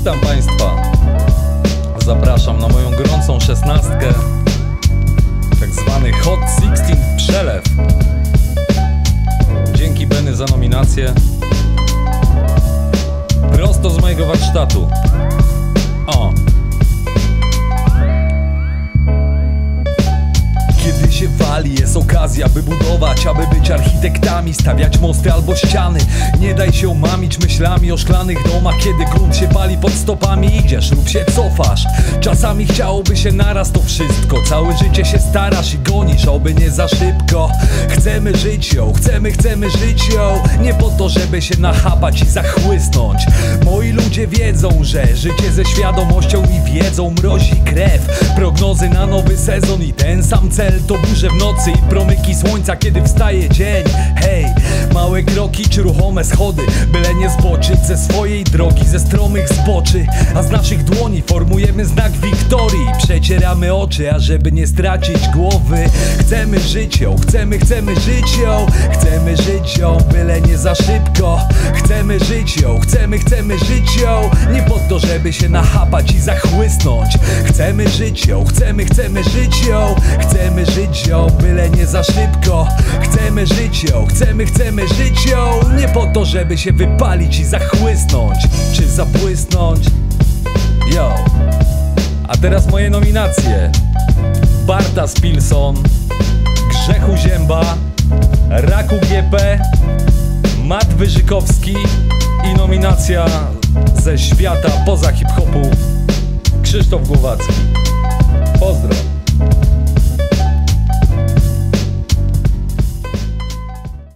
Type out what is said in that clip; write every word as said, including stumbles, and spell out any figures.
Witam Państwa. Zapraszam na moją gorącą szesnastkę, tak zwany Hot szesnaście przelew. Dzięki Benny za nominację. Prosto z mojego warsztatu. O. Kiedy się wali, jest okazja, by budować, aby być architektami, stawiać mosty albo ściany. Nie daj się omamić myślami o szklanych domach. Kiedy grunt się pali pod stopami, idziesz lub się cofasz. Czasami chciałoby się naraz to wszystko. Całe życie się starasz i gonisz, oby nie za szybko. Chcemy żyć ją, chcemy, chcemy żyć ją. Nie po to, żeby się nachapać i zachłysnąć. Moi ludzie wiedzą, że życie ze świadomością i wiedzą mrozi krew. Prognozy na nowy sezon i ten sam cel to burze w nocy i promyki słońca, kiedy wstaje dzień. Hej, małe kroki czy ruchome schody, byle nie zboczyć ze swojej drogi, ze stromych zboczy. A z naszych dłoni formujemy znak wiktorii. Przecieramy oczy, ażeby nie stracić głowy. Chcemy żyć ją, chcemy, chcemy żyć ją. Chcemy żyć ją, byle nie za szybko. Chcemy żyć ją, chcemy, chcemy żyć ją. Nie po to, żeby się nachapać i zachłysnąć. Chcemy żyć ją, chcemy, chcemy żyć ją. Chcemy żyć ją, byle nie za szybko. Chcemy żyć ją, chcemy, chcemy żyć ją. Nie po to, żeby się wypalić i zachłysnąć, czy zabłysnąć. Yo. A teraz moje nominacje: Bartas Pilson, Grzechu Zięba, Raku G P, Mat Wyżykowski i nominacja ze świata poza hip-hopu Krzysztof Głowacki. Pozdro.